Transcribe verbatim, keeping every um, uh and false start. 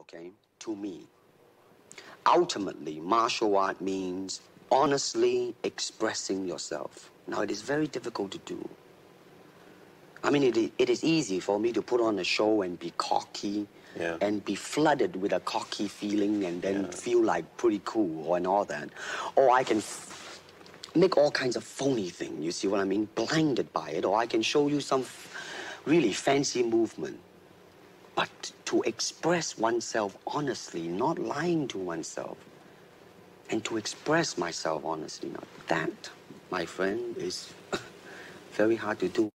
okay, to me, ultimately, martial art means honestly expressing yourself. Now, it is very difficult to do. I mean, it, it is easy for me to put on a show and be cocky yeah. and be flooded with a cocky feeling and then yeah. feel like pretty cool and all that. Or I can f make all kinds of phony things, you see what I mean? Blinded by it. Or I can show you some f really fancy movement. But to express oneself honestly, not lying to oneself, and to express myself honestly, now that, my friend, is very hard to do.